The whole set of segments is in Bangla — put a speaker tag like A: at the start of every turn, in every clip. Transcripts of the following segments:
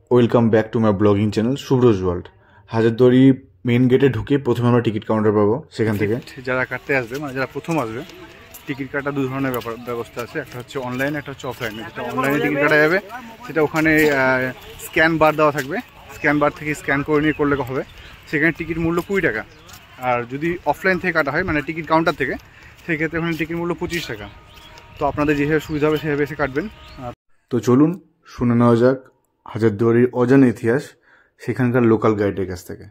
A: Welcome back to my blogging channel Subroz world. Hazarduari main গেটে ঢুকে প্রথমে আমরা টিকিট কাউন্টার পাবো। সেখান থেকে
B: যারা কাটতে আসবে, মানে যারা প্রথম আসবে, টিকিট কাটা দুই ধরনের ব্যবস্থা আছে। একটা হচ্ছে অনলাইন, একটা হচ্ছে অফলাইন। যেটা অনলাইনে টিকিট কাটা যাবে সেটা ওখানে স্ক্যান বার দেওয়া থাকবে, স্ক্যান বার থেকে স্ক্যান করে নিয়ে করলে হবে। সেখানে টিকিট মূল্য 20 টাকা। আর যদি অফলাইন থেকে কাটা হয়, মানে টিকিট কাউন্টার থেকে, সেক্ষেত্রে ওখানে টিকিট মূল্য 25 টাকা। তো আপনাদের যেভাবে সুবিধা হবে সেভাবে এসে কাটবেন।
A: তো চলুন শুনে নেওয়া যাক হাজারদুয়ারির অজানা ইতিহাস সেখানকার লোকাল গাইডের কাছ থেকে।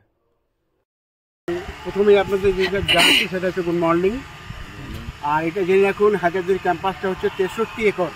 C: প্রথমেই আপনাদের যেটা জানাচ্ছি সেটা হচ্ছে গুড মর্নিং। আর এটা জেনে রাখুন, হাজারদুয়ারি ক্যাম্পাসটা হচ্ছে 63 একর।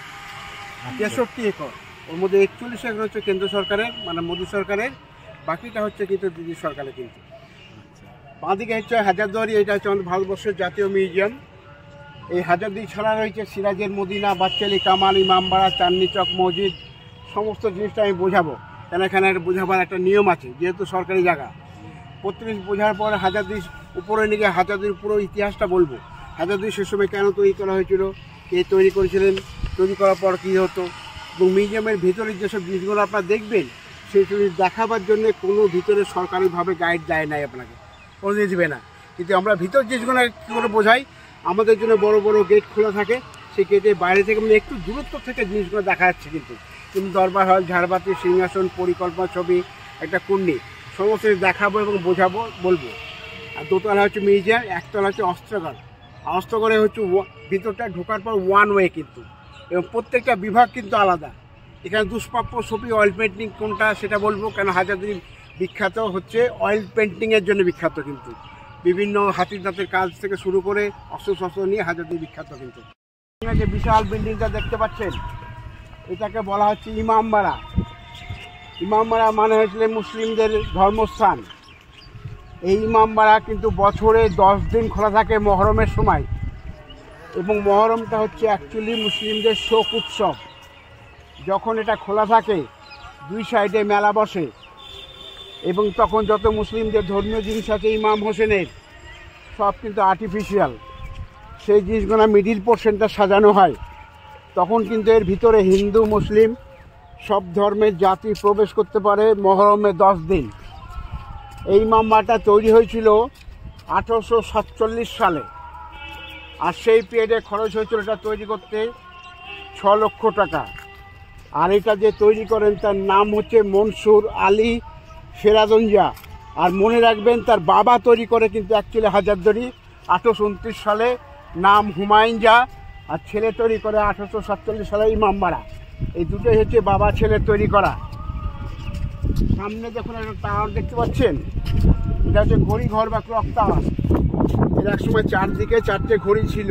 C: 63 একর, ওর মধ্যে 41 একর হচ্ছে কেন্দ্র সরকারের, মানে মোদী সরকারের, বাকিটা হচ্ছে কিন্তু দিদি সরকারের। কিন্তু বাঁদিকে হচ্ছে হাজারদুয়ারি, এটা হচ্ছে আমাদের ভারতবর্ষের জাতীয় মিউজিয়াম। এই হাজারদুয়ারি ছাড়া রয়েছে সিরাজের মদিনা, বাচ্চালি কামাল, ইমামবাড়া, চাঁদনি চক মসজিদ। সমস্ত জিনিসটা আমি বোঝাবো, কেন এখানে বোঝাবার একটা নিয়ম আছে, যেহেতু সরকারি জায়গা। প্রত্যেক বোঝার পর হাজারদুয়ারি উপরে নিয়ে হাজারদুয়ারির পুরো ইতিহাসটা বলবো। হাজারদুয়ারি সে সময় কেন তৈরি করা হয়েছিল, কে তৈরি করেছিলেন, তৈরি করার পর কী হতো, এবং মিউজিয়ামের ভিতরে যেসব জিনিসগুলো আপনারা দেখবেন সেই জিনিস দেখাবার জন্য কোনো ভিতরে সরকারিভাবে গাইড দেয় নাই, আপনাকে কোনো জিনিস দেবে না। কিন্তু আমরা ভিতর জিনিসগুলো কী করে বোঝাই, আমাদের জন্য বড় বড় গেট খোলা থাকে, সেই গেটের বাইরে থেকে মানে একটু দূরত্ব থেকে জিনিসগুলো দেখা যাচ্ছে। কিন্তু দরবার হল, ঝাড়বাতি, সিংহাসন, পরিকল্পনা ছবি, একটা কুণ্ডি, সমস্ত দেখাবো এবং বোঝাবো, বলবো। আর দোতলা হচ্ছে মিউজিয়াম, একতলা হচ্ছে অস্ত্রাগার। অস্ত্রাগারে হচ্ছে ভিতরটা ঢোকার পর ওয়ান ওয়ে কিন্তু, এবং প্রত্যেকটা বিভাগ কিন্তু আলাদা। এখানে দুষ্প্রাপ্য ছবি, অয়েল পেন্টিং কোনটা সেটা বলবো, কেন হাজারদুয়ারি বিখ্যাত হচ্ছে অয়েল পেন্টিংয়ের জন্য বিখ্যাত। কিন্তু বিভিন্ন হাতির দাঁতের কাজ থেকে শুরু করে অস্ত্র নিয়ে হাজারদুয়ারি বিখ্যাত। কিন্তু যে বিশাল বিল্ডিংটা দেখতে পাচ্ছেন, এটাকে বলা হচ্ছে ইমামবাড়া। ইমামবাড়া মানে হচ্ছে মুসলিমদের ধর্মস্থান। এই ইমামবাড়া কিন্তু বছরে 10 দিন খোলা থাকে মহরমের সময়, এবং মহরমটা হচ্ছে অ্যাকচুয়ালি মুসলিমদের শোক উৎসব। যখন এটা খোলা থাকে, দুই সাইডে মেলা বসে, এবং তখন যত মুসলিমদের ধর্মীয় জিনিস আছে ইমাম হোসেনের, সব কিন্তু আর্টিফিশিয়াল। সেই জিনিসগুলো মিডিল পোর্শনটা সাজানো হয়। তখন কিন্তু এর ভিতরে হিন্দু মুসলিম সব ধর্মের জাতি প্রবেশ করতে পারে মহরমে 10 দিন। এই ইমামবাড়াটা তৈরি হয়েছিল 1847 সালে। আর সেই পিরিয়ডে খরচ হয়েছিল এটা তৈরি করতে 6 লক্ষ টাকা। আর এটা যে তৈরি করেন তার নাম হচ্ছে মনসুর আলী সেরাজঞ্জা। আর মনে রাখবেন, তার বাবা তৈরি করে কিন্তু অ্যাকচুয়ালি হাজারদুয়ারি 1829 সালে, নাম হুমায়ুন জা। আর ছেলে তৈরি করে 1847 সালে ইমামবাড়া। এই দুটোই হচ্ছে বাবা ছেলে তৈরি করা। সামনে দেখুন একটা টাওয়ার দেখতে পাচ্ছেন, এটা হচ্ছে ঘড়ি ঘর বা ক্লক টাওয়ার। এর এক সময় চারদিকে 4টে ঘড়ি ছিল,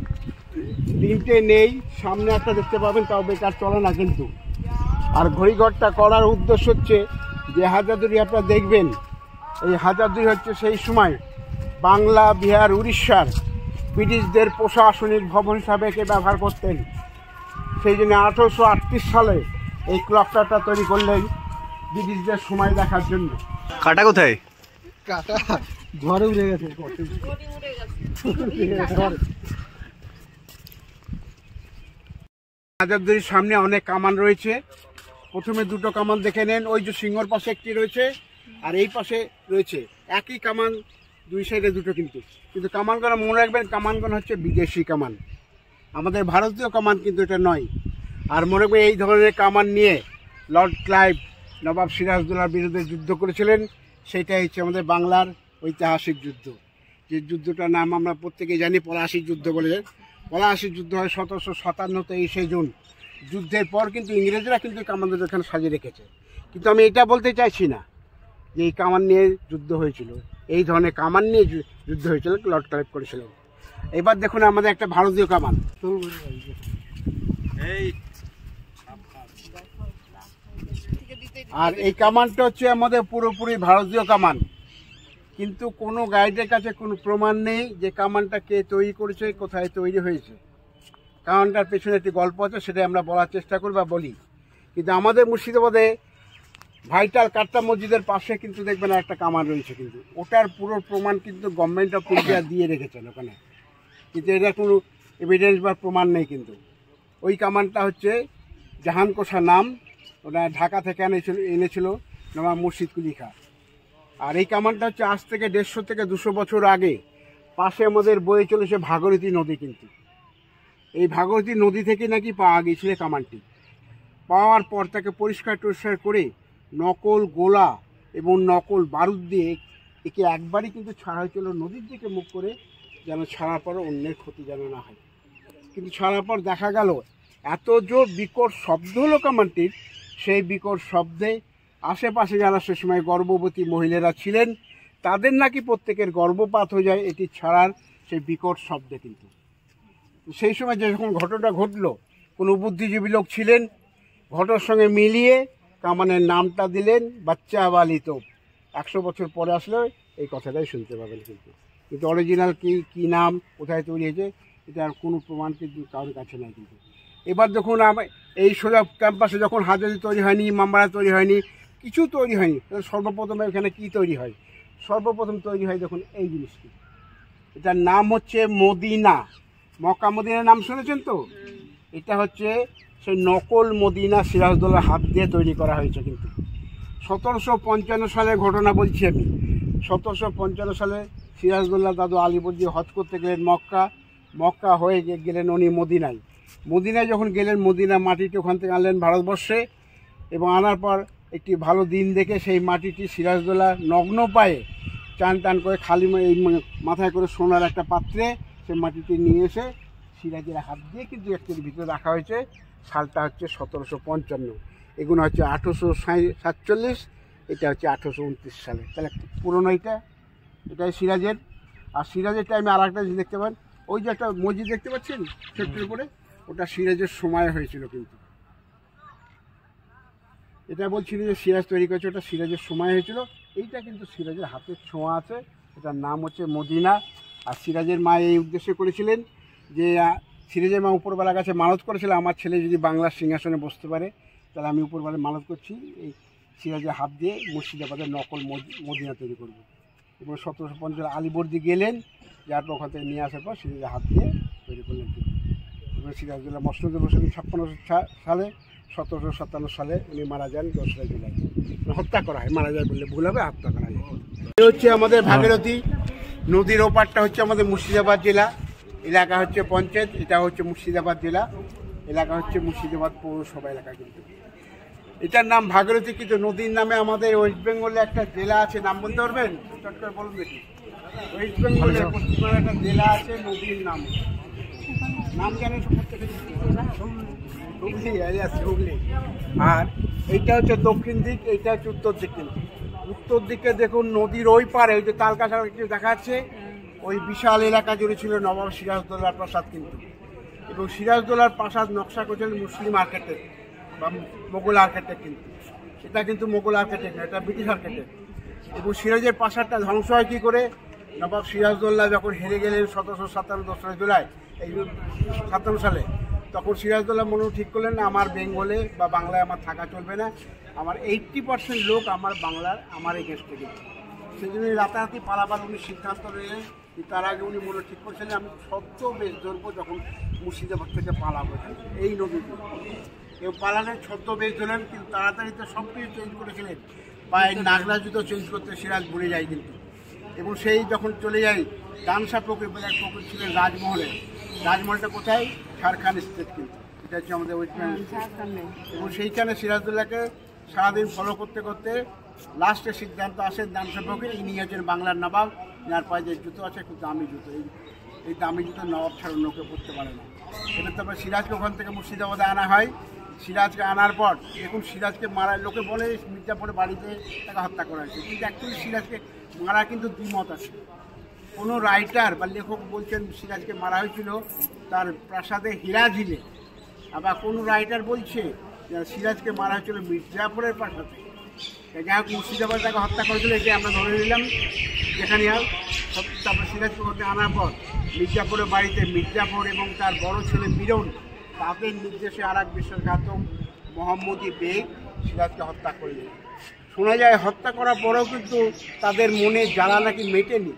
C: 3টে নেই, সামনে একটা দেখতে পাবেন, তাও বেকার চলে না কিন্তু। আর ঘড়িঘরটা করার উদ্দেশ্য হচ্ছে যে হাজারদুয়ারি আপনারা দেখবেন, এই হাজারদুয়ারি হচ্ছে সেই সময় বাংলা, বিহার, উড়িষ্যার ব্রিটিশদের প্রশাসনিক ভবন হিসাবে একে ব্যবহার করতেন। সেই জন্য 1838 সালে এই ক্লক টাওয়ারটা তৈরি করলেন ব্রিটিশদের সময় দেখার জন্য।
B: কাটা কোথায়?
C: কাটা ঘরে উড়ে গেছে। হাজারদুয়ারির সামনে অনেক কামান রয়েছে। প্রথমে 2টো কামান দেখে নেন, ওই যে সিংহর পাশে একটি রয়েছে, আর এই পাশে রয়েছে একই কামান, দুই সাইডে 2টো। কিন্তু কামানগুলো মনে রাখবেন, কামানগুলো হচ্ছে বিদেশি কামান, আমাদের ভারতীয় কামান কিন্তু এটা নয়। আর মনে রাখবেন, এই ধরনের কামান নিয়ে লর্ড ক্লাইভ নবাব সিরাজ উদ্দৌলার বিরুদ্ধে যুদ্ধ করেছিলেন। সেটাই হচ্ছে আমাদের বাংলার ঐতিহাসিক যুদ্ধ, যে যুদ্ধটার নাম আমরা প্রত্যেকেই জানি, পলাশির যুদ্ধ বলে। পলাশির যুদ্ধ হয় 1757, 23শে জুন। যুদ্ধের পর কিন্তু ইংরেজরা কিন্তু কামানদের এখানে সাজিয়ে রেখেছে। কিন্তু আমি এটা বলতে চাইছি না যে এই কামান নিয়ে যুদ্ধ হয়েছিল। এই ধরনের কামান নিয়ে যুদ্ধ হয়েছিল, লর্ড ক্লাইভ করেছিলেন। এবার দেখুন আমাদের একটা ভারতীয় কামান। আর এই কামানটা হচ্ছে আমাদের পুরোপুরি ভারতীয় কামান, কিন্তু কোনো গাইডের কাছে কোনো প্রমাণ নেই যে কামানটা কে তৈরি করেছে, কোথায় তৈরি হয়েছে। কামানটার পেছনে একটি গল্প আছে, সেটাই আমরা বলার চেষ্টা করি বা বলি। কিন্তু আমাদের মুর্শিদাবাদে ভাইটাল কাট্টা মসজিদের পাশে কিন্তু দেখবেন একটা কামান রয়েছে, কিন্তু ওটার পুরো প্রমাণ কিন্তু গভর্নমেন্ট অফ ইন্ডিয়া দিয়ে রেখেছেন ওখানে, কিন্তু এটা কোনো এভিডেন্স বা প্রমাণ নেই। কিন্তু ওই কামানটা হচ্ছে জাহান কোষা নাম, ওটা ঢাকা থেকে এনেছিল নবাব মুর্শিদ কুলি খাঁ। আর এই কামানটা হচ্ছে আজ থেকে 150 থেকে 200 বছর আগে পাশে আমাদের বয়ে চলেছে ভাগীরথী নদী। কিন্তু এই ভাগীরথী নদী থেকে নাকি পাওয়া গিয়েছিল কামানটি। পাওয়ার পর তাকে পরিষ্কার টরিষ্কার করে নকল গোলা এবং নকল বারুদ দিয়ে একে একবারই কিন্তু ছাড়া হয়েছিল নদীর দিকে মুখ করে, যেন ছাড়ার পর অন্যের ক্ষতি যেন না হয়। কিন্তু ছাড়ার পর দেখা গেল এত জোর বিকট শব্দ হলো কামানটির, সেই বিকট শব্দে আশেপাশে যারা সে সময় গর্ভবতী মহিলারা ছিলেন তাদের নাকি প্রত্যেকের গর্ভপাত হয়ে যায় এটি ছাড়ার সেই বিকট শব্দে। কিন্তু সেই সময় যখন ঘটনাটা ঘটলো, কোনো বুদ্ধিজীবী লোক ছিলেন, ঘটনার সঙ্গে মিলিয়ে কামানের নামটা দিলেন বাচ্চা বালি তোপ। 100 বছর পরে আসলে এই কথাটাই শুনতে পাবেন। কিন্তু অরিজিনাল কী নাম, কোথায় তৈরি হয়েছে, এটার কোনো প্রমাণ কিন্তু কারোর কাছে নেই। কিন্তু এবার যখন এই সোজা ক্যাম্পাসে যখন হাজারি তৈরি হয়নি, মামবাড়া তৈরি হয়নি, কিছু তৈরি হয়নি, সর্বপ্রথম এখানে কি তৈরি হয়? সর্বপ্রথম তৈরি হয় দেখুন এই জিনিসটি। এটার নাম হচ্ছে মদিনা। মক্কা মদিনার নাম শুনেছেন তো? এটা হচ্ছে সেই নকল মদিনা সিরাজউদ্দৌলার হাত দিয়ে তৈরি করা হয়েছে। কিন্তু 1755 সালের ঘটনা বলছি আমি। 1755 সালে সিরাজউদ্দৌলা দাদু আলিবর্দী হজ করতে গেলেন মক্কা হয়ে গেলেন উনি মদিনায় যখন গেলেন, মদিনা মাটিটি ওখান থেকে আনলেন ভারতবর্ষে, এবং আনার পর একটি ভালো দিন দেখে সেই মাটিটি সিরাজউদ্দৌলা নগ্ন পায়ে চান টান করে খালি এই মাথায় করে সোনার একটা পাত্রে সেই মাটিটি নিয়ে এসে সিরাজের হাত দিয়ে কিন্তু একটির ভিতরে রাখা হয়েছে। সালটা হচ্ছে 1755, এগুলো হচ্ছে 1847, এটা হচ্ছে 1829 সালে। তাহলে পুরোনো এটাই সিরাজের। আর সিরাজের টাইমে আর একটা জিনিস দেখতে পান, ওই যে একটা মসজিদ দেখতে পাচ্ছেন ছোট্টের উপরে, ওটা সিরাজের সময় হয়েছিল। কিন্তু এটা বলছিল যে সিরাজ তৈরি করেছে, ওটা সিরাজের সময় হয়েছিল। এইটা কিন্তু সিরাজের হাতের ছোঁয়া আছে, এটার নাম হচ্ছে মদিনা। আর সিরাজের মা এই উদ্দেশ্যে করেছিলেন যে সিরাজের মা উপরবেলার কাছে মানত করেছিল, আমার ছেলে যদি বাংলার সিংহাসনে বসতে পারে তাহলে আমি উপরবেলায় মানত করছি এই সিরাজের হাত দিয়ে মুর্শিদাবাদের নকল মদিনা তৈরি করব। এবং 1750 আলিবর্দী গেলেন, যার পর ওখান থেকে নিয়ে আসার পর সিরাজের হাত দিয়ে তৈরি করলেন। এবং সিরাজউদ্দৌলা মসনদে বসেন 56 সালে। 1757 সালে উনি মারা যান 2রা জুলাই। হত্যা করা হয়, মারা যায় বললে ভুল হবে, হত্যা করা যায়। এই হচ্ছে আমাদের ভাগীরথী নদীর ওপারটা হচ্ছে আমাদের মুর্শিদাবাদ জেলা, এলাকা হচ্ছে পঞ্চায়েত, এটা হচ্ছে মুর্শিদাবাদ জেলা, এলাকা হচ্ছে মুর্শিদাবাদ পৌরসভা এলাকা। কিন্তু এটার নাম ভাগীরথী, কিন্তু নদীর নামে আমাদের ওয়েস্ট বেঙ্গলে একটা জেলা আছে, নাম বলতে পারবেন? চট করে বলুন দেখি। ওয়েস্ট বেঙ্গলের পশ্চিমবঙ্গে একটা জেলা আছে নদীর নাম জানেন? হুগলি। আর এইটা হচ্ছে দক্ষিণ দিক, এইটা হচ্ছে উত্তর দিক। কিন্তু উত্তর দিকে দেখুন নদীর ওই পারে ওই যে তালকাটা কিছু দেখা যাচ্ছে, ওই বিশাল এলাকা জুড়ে ছিল নবাব সিরাজউদ্দৌলার প্রাসাদ। কিন্তু এবং সিরাজউদ্দৌলার প্রাসাদ নকশা করেছিলেন মুসলিম আর্কিটেক্ট বা মোগল আর্কিটেক্ট। কিন্তু এটা কিন্তু মোগল আর্কিটেক্ট না, এটা ব্রিটিশ আর্কিটেক্ট। এবং সিরাজের প্রাসাদটা ধ্বংস হয় কী করে? নবাব সিরাজউদ্দৌলা যখন হেরে গেলেন 1757 2রা জুলাই এই 57 সালে, তখন সিরাজউদ্দৌলা মনে ঠিক করলেন না, আমার বেঙ্গলে বা বাংলায় আমার থাকা চলবে না, আমার 80% লোক আমার বাংলার আমার এগেনস্টে। কিন্তু সেই জন্য রাতারাতি পালাবার উনি সিদ্ধান্ত নিলেন। তার আগে উনি মনে ঠিক করছিলেন আমি ছদ্মবেশ ধরবো যখন মুর্শিদাবাদ থেকে পালাবো এই নদীতে। এবং পালানের ছদ্মবেশ ধরলেন, কিন্তু তাড়াতাড়ি তো সব কিছু চেঞ্জ করেছিলেন। পায়ের নাগরা জুতো চেঞ্জ করতে সিরাজ ভুলে যায়। কিন্তু এবং সেই যখন চলে যায় ডানসা পুকুর বলে এক পুকুর ছিলেন রাজমহলটা কোথায়? ঝাড়খণ্ড স্টেট। কিন্তু এটা হচ্ছে আমাদের ওয়েস্ট বেঙ্গল। এবং সেইখানে সিরাজউদ্দৌলাকে সারাদিন ফলো করতে করতে লাস্টের সিদ্ধান্ত আসে ডানসা পুকুর ইনি হচ্ছেন বাংলার নবাব, যার পায়ে যে জুতো আছে খুব দামি জুতো, এই দামি জুতো নবাব ছাড়া অন্যকে পড়তে পারে না। এটা তারপর সিরাজকে ওখান থেকে মুর্শিদাবাদে আনা হয়। সিরাজকে আনার পর দেখুন সিরাজকে মারা, লোকে বলে মির্জাপুরে বাড়িতে তাকে হত্যা করা হয়েছে, কিন্তু অ্যাকচুয়ালি সিরাজকে মারা কিন্তু দ্বিমত আছে। কোনো রাইটার বা লেখক বলছেন সিরাজকে মারা হয়েছিল তার প্রাসাদে হিরাঝিলে, আবার কোনো রাইটার বলছে সিরাজকে মারা হয়েছিল মির্জাপুরের প্রাসাদে। যাই হোক মুর্শিদাবাদ তাকে হত্যা করেছিল, এটা আমরা ধরে নিলাম যেখানে হোক। তারপর সিরাজকে ওখানে আনার পর মির্জাপুরের বাড়িতে মির্জাপুর এবং তার বড় ছেলে মিরন তাদের নির্দেশে আর এক বিশ্বাসঘাতক মোহাম্মদী বেগ সিরাজকে হত্যা করলেন। শোনা যায় হত্যা করার পরেও কিন্তু তাদের মনে জ্বালা নাকি মেটেনি।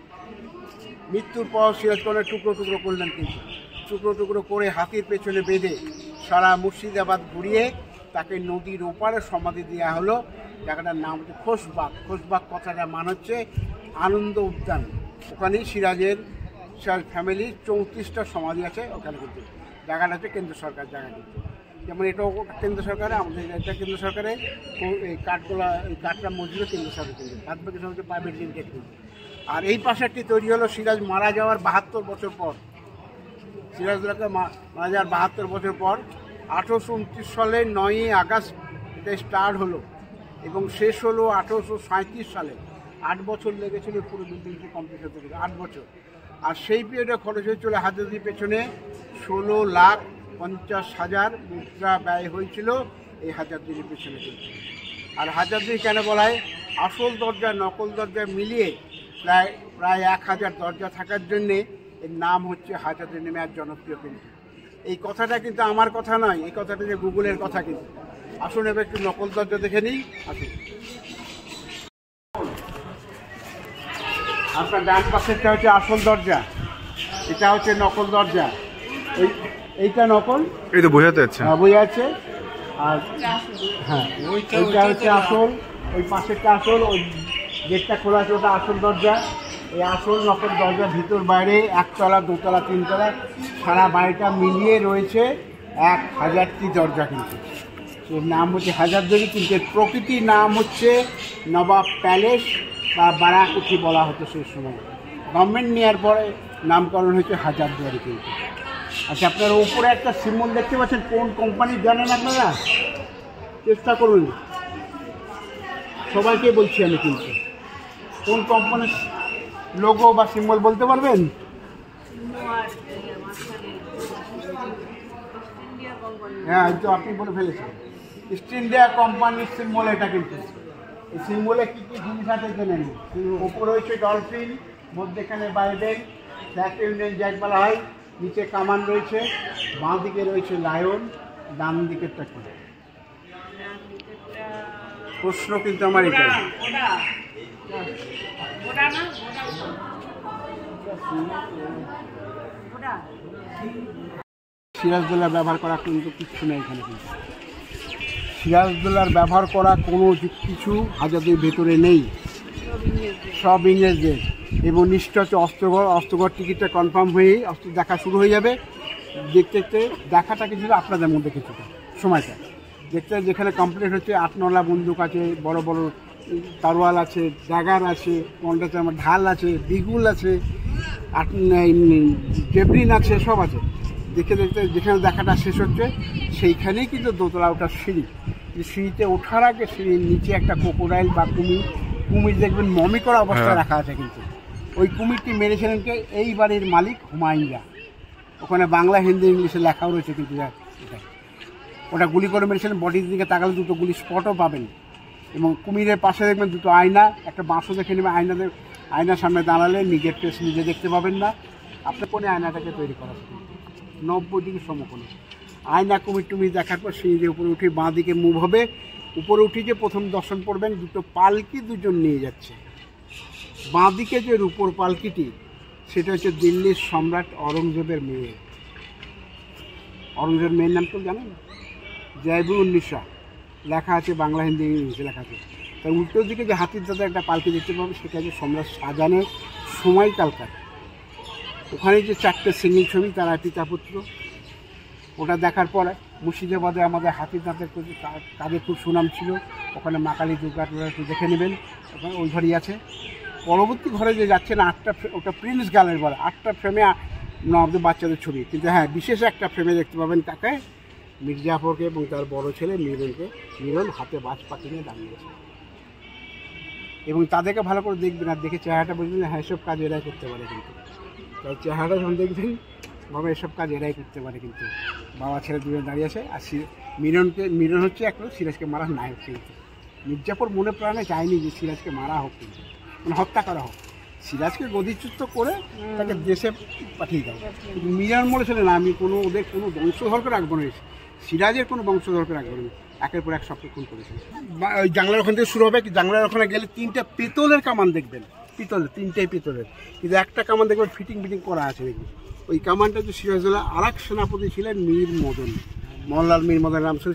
C: মৃত্যুর পর সিরাজকে টুকরো টুকরো করলেন, কিন্তু টুকরো টুকরো করে হাতির পেছনে বেঁধে সারা মুর্শিদাবাদ ঘুরিয়ে তাকে নদীর ওপারে সমাধি দেওয়া হলো। জায়গাটার নাম হচ্ছে খোশবাগ। খোশবাগ কথাটা মান হচ্ছে আনন্দ উদ্যান। ওখানেই সিরাজ ফ্যামিলির 34টা সমাধি আছে ওখানে, কিন্তু জায়গাটা হচ্ছে কেন্দ্র সরকার জায়গা, কিন্তু যেমন এটাও কেন্দ্র সরকারে, আমাদের এটা কেন্দ্র সরকারে, এই কাঠটা মসজিদও কেন্দ্র সরকার, কিন্তু বাদ বাকি সব হচ্ছে প্রাইভেট লিমিটেড। কিন্তু আর এই পাশেরটি তৈরি হলো সিরাজ মারা যাওয়ার 72 বছর পর। সিরাজ উদ্দৌলাকে মারা যাওয়ার 72 বছর পর 1829 সালে 9ই আগস্ট এটা স্টার্ট হলো এবং শেষ হলো 1837 সালে। 8 বছর লেগেছিল পুরো বিল্ডিংটি কমপ্লিট হতে, 8 বছর। আর সেই পিরিয়ডে খরচ হয়েছিল হাজারদুয়ারির পেছনে 16,50,000 মুদ্রা ব্যয় হয়েছিল এই হাজারদুয়ারির পেছনে। আর হাজারদুয়ারি কেন বলা হয়? আসল দরজা নকল দরজা মিলিয়ে প্রায় 1000 দরজা থাকার জন্যে এর নাম হচ্ছে হাজারদুয়ারি নামে আর জনপ্রিয়। কিন্তু এই কথাটা কিন্তু আমার কথা নয়, এই কথাটা যে গুগলের কথা। কিন্তু আসুন এবার একটু নকল দরজা দেখে নিই। আসুন, আপনার ডান পাশেরটা হচ্ছে আসল দরজা, এটা হচ্ছে নকল দরজা। এইটা নকল,
B: এই তো বোঝাতে যাচ্ছে,
C: বোঝা যাচ্ছে। আর হ্যাঁ, ওইটা হচ্ছে আসল, ওই পাশেরটা আসল, ওই গেটটা খোলা আছে ওটা আসল দরজা। এই আসল নকল দরজা ভিতর বাইরে 1 তলা 2 তলা 3 তলা সারা বাড়িটা মিলিয়ে রয়েছে 1000টি দরজা। কিন্তু এর নাম হচ্ছে হাজারদুয়ারি, কিন্তু এর প্রকৃতির নাম হচ্ছে নবাব প্যালেস বা বারাকুঠি বলা হতো সেই সময়। গভর্নমেন্ট নেওয়ার পরে নামকরণ হয়েছে হাজারদুয়ারি। কিন্তু আচ্ছা, আপনারা উপরে একটা সিম্বল দেখতে পাচ্ছেন, কোন কোম্পানি জানেন আপনারা? চেষ্টা করুন, সবাইকে বলছি আমি। কিন্তু কোন কোম্পানির লোগো বা সিম্বল বলতে পারবেন? হ্যাঁ, এই তো আপনি বলে ফেলেছেন, ইস্ট ইন্ডিয়া কোম্পানির সিম্বল এটা। কিন্তু এই সিম্বলে কী কী জিনিস আছে জেনে নিন। ওপরে হচ্ছে ডলফিন, মধ্যেখানে বাইবেল, ব্ল্যাক ইউনিয়ন জ্যাক বলা হয়, নিচে কামান রয়েছে, বাঁ দিকে রয়েছে লায়ন, ডান দিকেরটা কি? প্রশ্ন কিন্তু আমার এটাই। সিরাজ উদ্দৌলার ব্যবহার করা কিন্তু কিচ্ছু নেই এখানে। কিন্তু সিরাজ উদ্দৌলার ব্যবহার করা কোনো কিছু হাজারদুয়ারির ভেতরে নেই, সব ইংরেজদের। এবং নিশ্চয় হচ্ছে অস্ত্রঘর টিকিটটা কনফার্ম হয়েই অস্ত্র দেখা শুরু হয়ে যাবে। দেখতে দেখতে দেখাটা কিছু আপনাদের মধ্যে কিছুটা সময়টা দেখতে, যেখানে কমপ্লিট হচ্ছে 8-9লা বন্দুক আছে, বড় বড় তারওয়াল আছে, ড্যাগার আছে, কোনটাতে আমার ঢাল আছে, বিগুল আছে, জেবরিন আছে, সব আছে। দেখতে দেখতে যেখানে দেখাটা শেষ হচ্ছে সেইখানেই কিন্তু দোতলা ওঠার সিঁড়ি। সিঁড়িতে ওঠার আগে সিঁড়ির নিচে একটা ক্রোকোডাইল বা কুমির দেখবেন মমি করা অবস্থায় রাখা আছে। কিন্তু ওই কুমিরটি মেরেছিলেন কে? এই বাড়ির মালিক হুমায়ুন। ওখানে বাংলা হিন্দি ইংলিশে লেখাও রয়েছে। কিন্তু ওটা গুলি করে মেরেছিলেন। বডির দিকে তাকালে 2টো গুলি স্পটও পাবেন। এবং কুমিরের পাশে দেখবেন 2টো আয়না, একটা বাঁশও দেখে নেবেন। আয়নার সামনে দাঁড়ালে নিজের ফেস নিজে দেখতে পাবেন না। আপনার কোনে আয়নাটাকে তৈরি করা 90 ডিগ্রি সমকোণে আয়না। কুমির দেখার পর সিঁড়ির উপরে উঠে বাঁ দিকে মুভ হবে। উপরে উঠে যে প্রথম দর্শন করবেন 2টো পালকি 2জন নিয়ে যাচ্ছে। বাঁ দিকে যে রূপোর পালকিটি, সেটা হচ্ছে দিল্লির সম্রাট অরঙ্গজেবের মেয়ে। অরঙ্গজেবের মেয়ের নাম তো জানেন? জয়বুন্নিসা লেখা আছে, বাংলা হিন্দি ইংলিশে লেখা আছে। তার উল্টো দিকে যে হাতির দাদা একটা পালকি দেখতে পাবেন, সেটা হচ্ছে সম্রাট শাহজাহানের সময়কালকার। ওখানে যে 4টে সিঙ্গেল ছবি, তারা পিতা পুত্র। ওটা দেখার পরে মুর্শিদাবাদে আমাদের হাতির দাঁতের তাদের খুব সুনাম ছিল। ওখানে মা কালী দুর্গা একটু দেখে নেবেন, ওখানে ওই ঘরেই আছে। পরবর্তী ঘরে যে যাচ্ছেন 8টা, ওটা প্রিন্স গার্লের বলে, 8টা ফ্রেমে নবাবদের বাচ্চাদের ছবি। কিন্তু হ্যাঁ, বিশেষ একটা ফ্রেমে দেখতে পাবেন তাকে, মির্জাফরকে এবং তার বড় ছেলে মিরনকে। মিরন হাতে বাজ পাখি নিয়ে দাঁড়িয়েছে। এবং তাদেরকে ভালো করে দেখবেন, আর দেখে চেহারাটা বুঝবেন, হ্যাঁ এসব কাজ এরাই করতে পারে। কিন্তু তার চেহারাটা যখন দেখবেন বাবা এসব কাজ এরাই করতে পারে। কিন্তু বাবা ছেলে 2জন দাঁড়িয়ে আছে। আর মিরন হচ্ছে একটা সিরাজকে মারার নায়ক। কিন্তু মির্জাফর মনে প্রাণে চায়নি যে সিরাজকে মারা হোক, কিন্তু মানে হত্যা করা হোক। সিরাজকে গদিচ্যুত করে তাকে দেশে পাঠিয়ে দেয়। কিন্তু মিরন বলেছিলেন, আমি ওদের কোনো বংশধরকে রাখবো না, সিরাজের কোনো বংশধরকে রাখবো না। একের পর এক সবকে খুন করেছেন। ওই জানলার ওখান থেকে শুরু হবে। জানলার ওখানে গেলে 3টা পিতলের কামান দেখবেন, পিতলের 3টাই পিতলের। কিন্তু একটা কামান দেখবেন ফিটিং করা আছে। দেখবেন ওই কামানটা যে সিরাজ উদ্দৌলা। আর এক সেনাপতি ছিলেন মীর মদন, মল্লাল মীর মদন নাম শুনেছেন।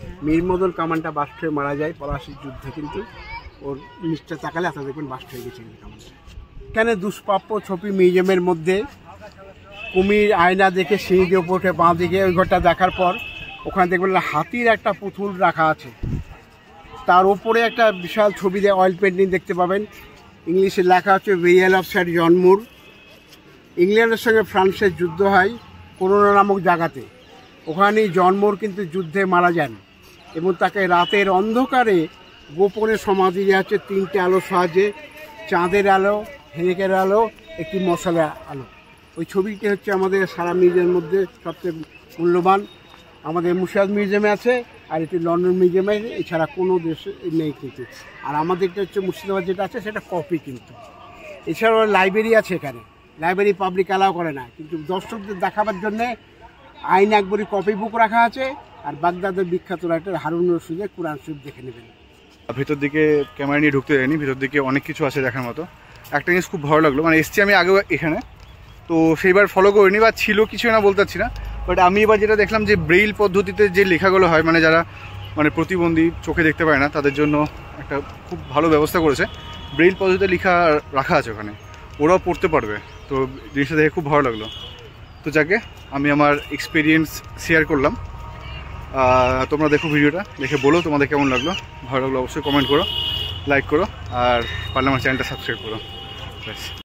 C: মীরমদন কামানটা বাস্ট হয়ে মারা যায় পলাশির যুদ্ধে, কিন্তু ওর নিচটা তাকালে আপনারা দেখবেন বাস্ট হয়ে গেছে কামানটা। এখানে দুষ্প্রাপ্য ছবি মিউজিয়ামের মধ্যে কুমির আয়না দেখে সিঁড়ি দিয়ে উপরে উঠে বাঁ দিকে ওই ঘরটা দেখার পর ওখানে দেখবেন হাতির একটা পুতুল রাখা আছে, তার উপরে একটা বিশাল ছবি দিয়ে অয়েল পেন্টিং দেখতে পাবেন। ইংলিশে লেখা হচ্ছে ভেয়াল অফ স্যার জন মুর। ইংল্যান্ডের সঙ্গে ফ্রান্সের যুদ্ধ হয় করোনা নামক জায়গাতে, ওখানেই জন মুর কিন্তু যুদ্ধে মারা যান এবং তাকে রাতের অন্ধকারে গোপনে সমাধি দেওয়া হচ্ছে 3টে আলোর সাহায্যে, চাঁদের আলো, হেনেকের আলো, একটি মশলা আলো। ওই ছবিটি হচ্ছে আমাদের সারা মিউজিয়ামের মধ্যে সবচেয়ে মূল্যবান। আমাদের মুর্শিদাবাদ মিউজিয়ামে আছে, আর এটি লন্ডন মিউজিয়ামে, এছাড়া কোনো দেশে নেই কিন্তু। আর আমাদেরটা হচ্ছে মুর্শিদাবাদ যেটা আছে সেটা কপি কিন্তু। এছাড়াও লাইব্রেরি আছে এখানে, লাইব্রেরি পাবলিক অ্যালাউ করে না, কিন্তু দর্শকদের দেখাবার জন্যে আইন আকবরী কপি বুক রাখা আছে, আর বাগদাদের বিখ্যাত রাইটার হারুন রশিদের কোরআন শরীফ দেখে নেবেন।
B: ভিতর দিকে ক্যামেরা নিয়ে ঢুকতে যায়নি, ভিতর দিকে অনেক কিছু আছে দেখার মতো। একটা জিনিস খুব ভালো লাগলো, মানে এসছি আমি আগেও এখানে, তো সেইবার ফলো করিনি বা ছিল কিছু না বলতে পারছি না, বাট আমি এবার যেটা দেখলাম যে ব্রেইল পদ্ধতিতে যে লেখাগুলো হয়, মানে যারা মানে প্রতিবন্ধী, চোখে দেখতে পায় না, তাদের জন্য একটা খুব ভালো ব্যবস্থা করেছে। ব্রেইল পদ্ধতিতে লেখা রাখা আছে ওখানে, ওরাও পড়তে পারবে। তো জিনিসটা দেখে খুব ভালো লাগলো। তো যাকে আমি আমার এক্সপিরিয়েন্স শেয়ার করলাম। তোমরা দেখো ভিডিওটা, দেখে বলো তোমাদের কেমন লাগলো। ভালো লাগলো অবশ্যই কমেন্ট করো, লাইক করো, আর পারলে আমার চ্যানেলটা সাবস্ক্রাইব করো। ব্যাস।